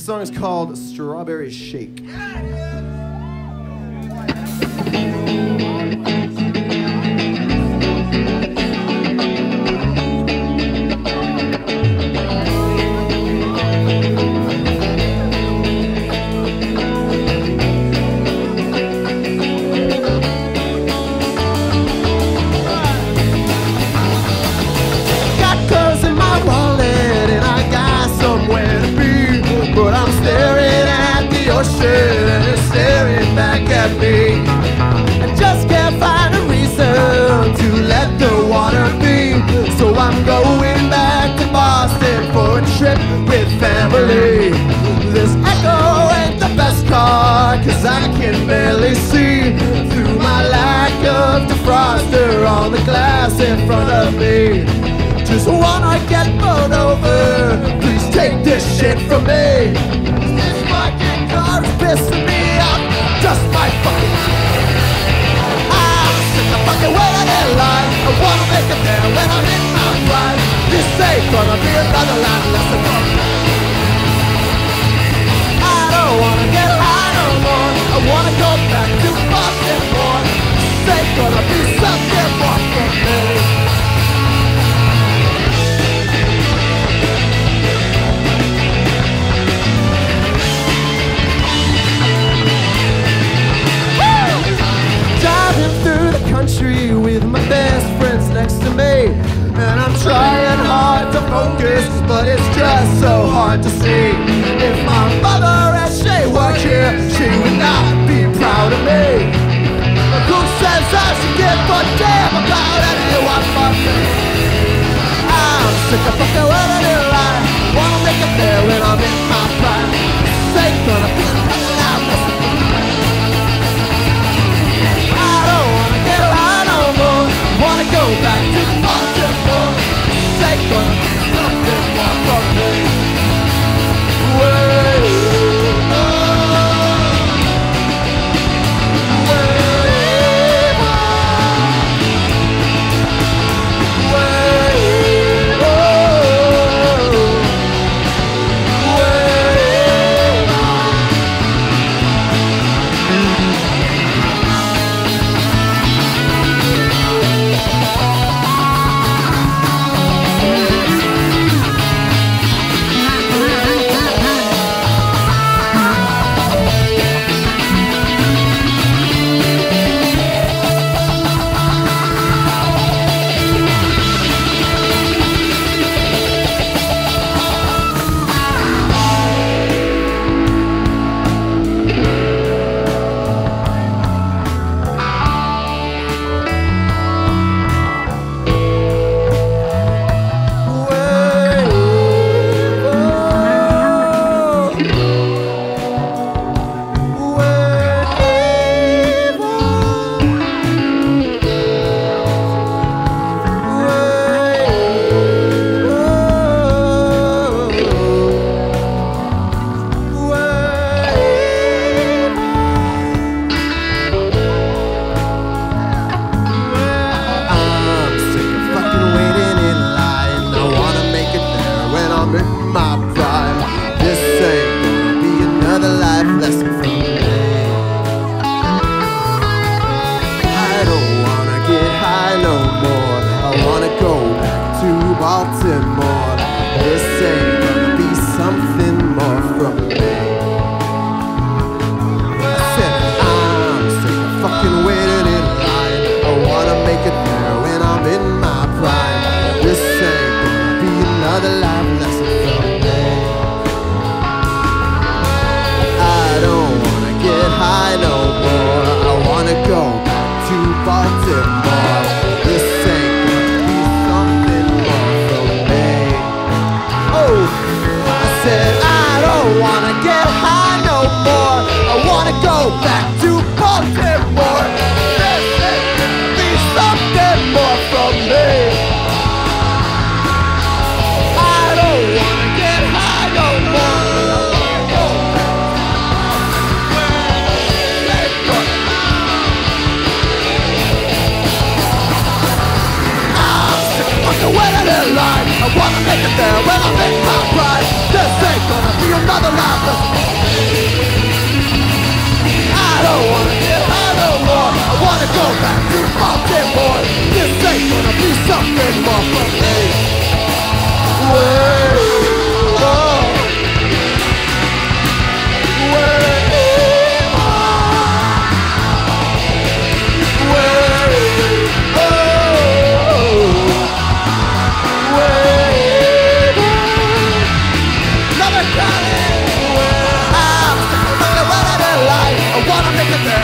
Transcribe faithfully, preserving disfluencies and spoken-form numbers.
song is called Strawberry Shake. And it's staring back at me. I just can't find a reason to let the water be. So I'm going back to Boston for a trip with family. This Echo ain't the best car, cause I can barely see through my lack of defroster on the glass in front of me. Just wanna get pulled over, please take this shit from me. This fucking car is pissing me off, just my fucking I'm sick of fucking waiting in line. I wanna make it there when I'm in my prime. This ain't gonna be another line lesson. I don't wanna get high no more, I wanna go back to Boston more. This ain't gonna be something more for me. Country with my best friends next to me, and I'm trying hard to focus, but it's just so hard to see. If my mother and she were here, she would not be proud of me. Who says I should give a damn about anyone but me? I'm sick of fucking running in line. Wanna make it there when I'm in my prime. This ain't gonna be nothing out there. Wanna go back to Baltimore. Take on something more from me. Way, oh, way, oh, way, oh. get there.